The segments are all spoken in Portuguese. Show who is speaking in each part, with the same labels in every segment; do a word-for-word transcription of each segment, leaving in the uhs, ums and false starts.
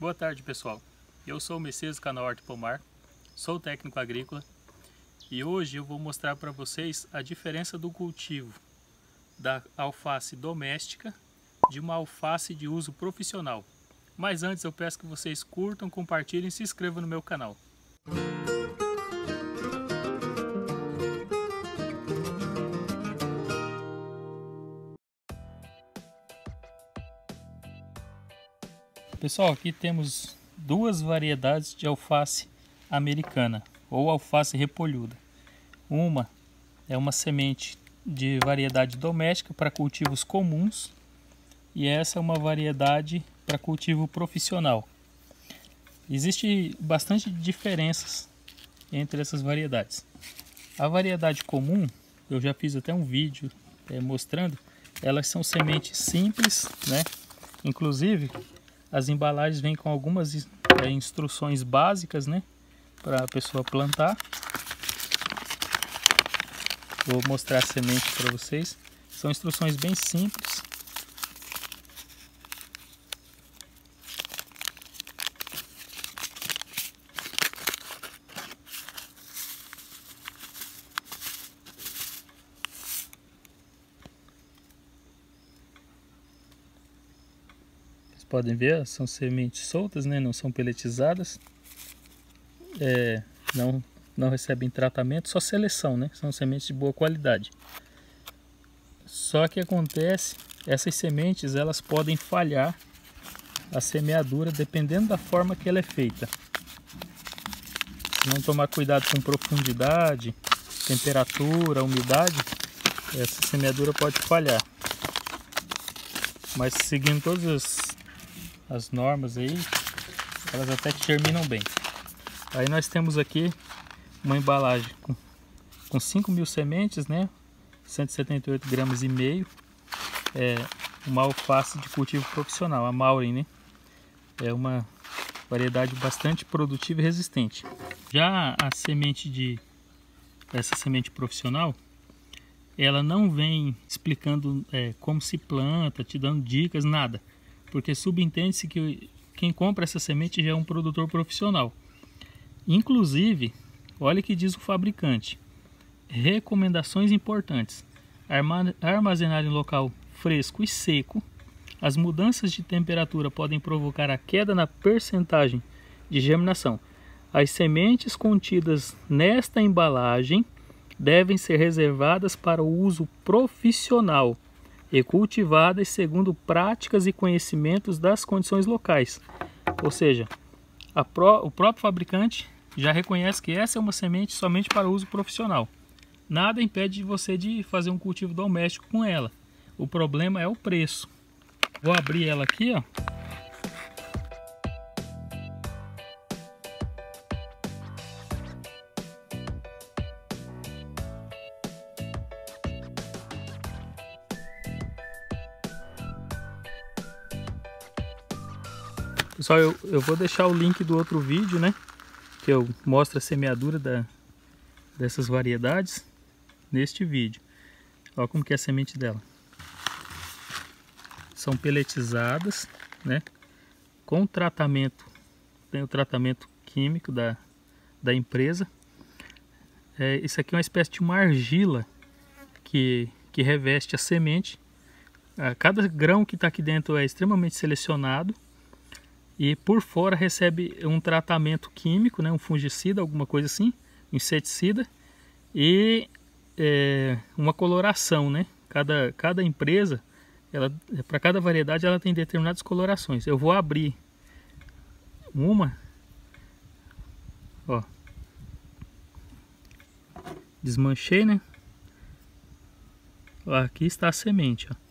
Speaker 1: Boa tarde, pessoal. Eu sou o Messias do canal Horta e Pomar, sou técnico agrícola e hoje eu vou mostrar para vocês a diferença do cultivo da alface doméstica de uma alface de uso profissional. Mas antes eu peço que vocês curtam, compartilhem e se inscrevam no meu canal. Pessoal, aqui temos duas variedades de alface americana ou alface repolhuda. Uma é uma semente de variedade doméstica para cultivos comuns e essa é uma variedade para cultivo profissional. Existe bastante diferenças entre essas variedades. A variedade comum, eu já fiz até um vídeo é, mostrando, elas são sementes simples, né? Inclusive as embalagens vêm com algumas é, instruções básicas, né, para a pessoa plantar. Vou mostrar a semente para vocês. São instruções bem simples. Podem ver, são sementes soltas, né? Não são peletizadas, é, não, não recebem tratamento, só seleção, né? São sementes de boa qualidade. Só que acontece, essas sementes elas podem falhar a semeadura dependendo da forma que ela é feita. Se não tomar cuidado com profundidade, temperatura, umidade, essa semeadura pode falhar. Mas seguindo todas as as normas aí, elas até que germinam bem. Aí nós temos aqui uma embalagem com, com cinco mil sementes, né? cento e setenta e oito gramas e meio. É uma alface de cultivo profissional, a Mauren, né? É uma variedade bastante produtiva e resistente. Já a semente de essa semente profissional, ela não vem explicando é, como se planta, te dando dicas, nada. Porque subentende-se que quem compra essa semente já é um produtor profissional. Inclusive, olha o que diz o fabricante. Recomendações importantes. Armazenar em local fresco e seco. As mudanças de temperatura podem provocar a queda na percentagem de germinação. As sementes contidas nesta embalagem devem ser reservadas para o uso profissional e cultivadas segundo práticas e conhecimentos das condições locais. Ou seja, a pró, o próprio fabricante já reconhece que essa é uma semente somente para uso profissional. Nada impede você de fazer um cultivo doméstico com ela. O problema é o preço. Vou abrir ela aqui, ó. Pessoal, eu, eu vou deixar o link do outro vídeo, né? Que eu mostro a semeadura da, dessas variedades neste vídeo. Olha como que é a semente dela. São peletizadas, né? Com tratamento, tem o tratamento químico da, da empresa. É, isso aqui é uma espécie de uma argila que, que reveste a semente. A cada grão que está aqui dentro é extremamente selecionado. E por fora recebe um tratamento químico, né, um fungicida, alguma coisa assim, um inseticida e é, uma coloração, né? Cada, cada empresa, ela, para cada variedade, ela tem determinadas colorações. Eu vou abrir uma, ó, desmanchei, né? Aqui está a semente, ó.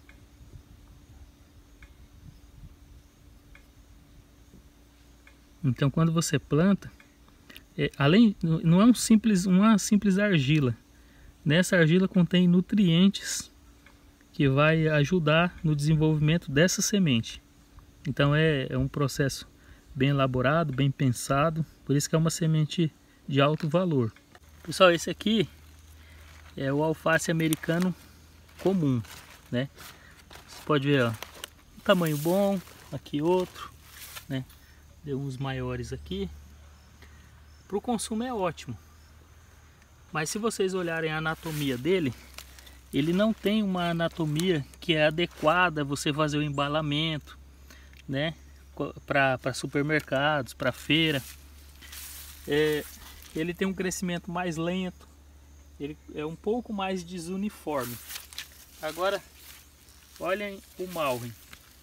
Speaker 1: Então, quando você planta, é, além não é um simples, uma simples argila. Nessa argila contém nutrientes que vai ajudar no desenvolvimento dessa semente. Então, é, é um processo bem elaborado, bem pensado. Por isso que é uma semente de alto valor. Pessoal, esse aqui é o alface americano comum, né? Você pode ver, ó, um tamanho bom, aqui outro, né? Deu uns maiores aqui. Para o consumo é ótimo. Mas se vocês olharem a anatomia dele, ele não tem uma anatomia que é adequada você fazer o embalamento, né? Para supermercados, para feira. É, ele tem um crescimento mais lento. Ele é um pouco mais desuniforme. Agora, olhem o Malvern.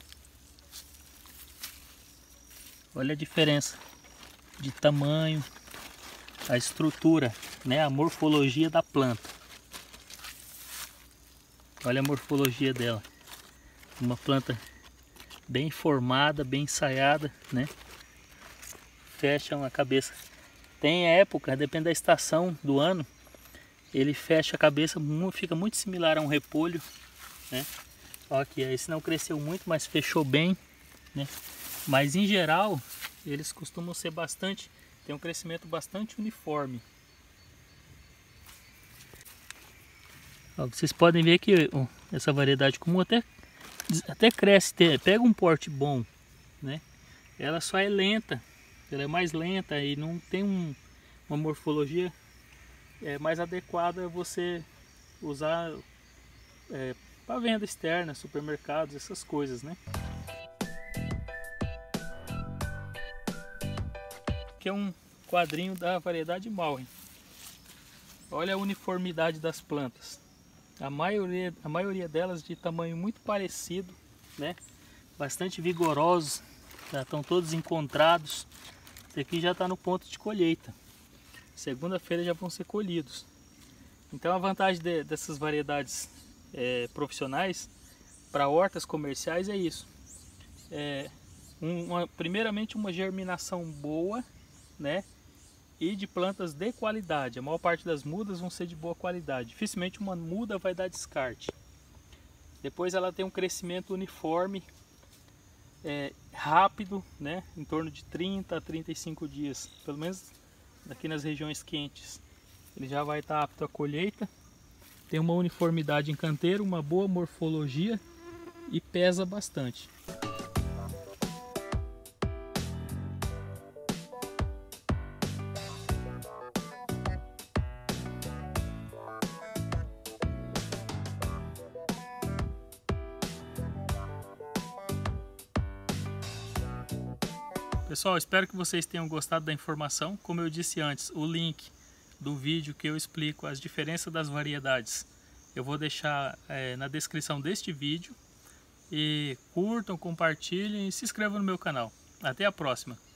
Speaker 1: Olha a diferença de tamanho, a estrutura, né, a morfologia da planta. Olha a morfologia dela. Uma planta bem formada, bem ensaiada, né? Fecha a cabeça. Tem época, depende da estação do ano, ele fecha a cabeça, fica muito similar a um repolho, né? Ó, aqui, esse não cresceu muito, mas fechou bem, né? Mas em geral, eles costumam ser bastante, tem um crescimento bastante uniforme. Ó, vocês podem ver que ó, essa variedade comum até, até cresce, pega um porte bom, né? Ela só é lenta, ela é mais lenta e não tem um, uma morfologia é, mais adequada a você usar é, para venda externa, supermercados, essas coisas, né? Aqui é um quadrinho da variedade Malvern. Olha a uniformidade das plantas. A maioria, a maioria delas de tamanho muito parecido, né? Bastante vigorosos, já estão todos encontrados. Esse aqui já está no ponto de colheita. Segunda-feira já vão ser colhidos. Então a vantagem de, dessas variedades é, profissionais para hortas comerciais é isso. É, uma, primeiramente uma germinação boa, né? E de plantas de qualidade. A maior parte das mudas vão ser de boa qualidade. Dificilmente uma muda vai dar descarte. Depois ela tem um crescimento uniforme, é, rápido, né? Em torno de trinta a trinta e cinco dias, pelo menos aqui nas regiões quentes. Ele já vai estar apto à colheita. Tem uma uniformidade em canteiro, uma boa morfologia e pesa bastante. Pessoal, espero que vocês tenham gostado da informação. Como eu disse antes, o link do vídeo que eu explico as diferenças das variedades eu vou deixar é, na descrição deste vídeo. E curtam, compartilhem e se inscrevam no meu canal. Até a próxima!